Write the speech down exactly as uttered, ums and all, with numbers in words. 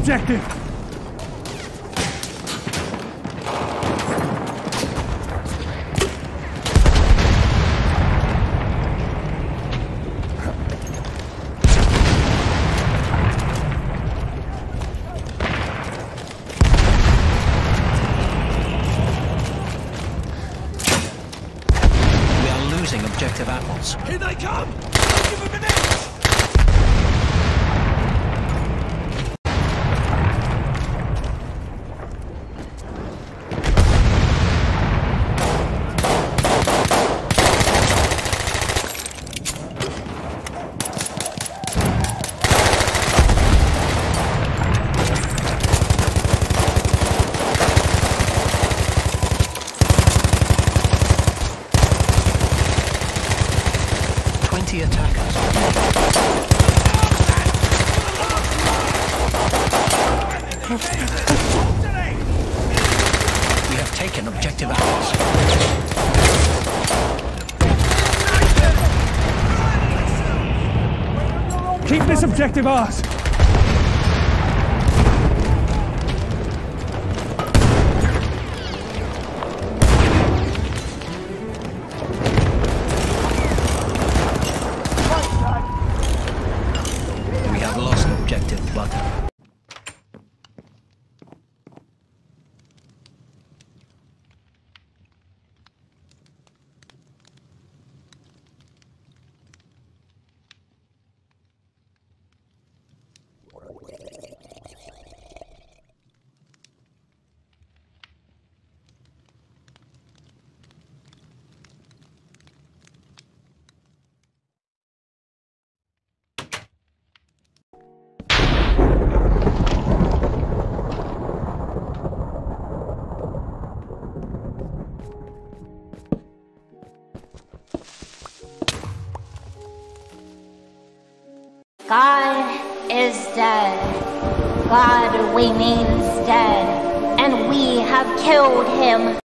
objective! We are losing objective apples. Here they come! Give them an inch! twenty attackers. We have taken objective apples. Keep this objective ours! We have lost objective butter. God is dead. God remains dead, and we have killed him.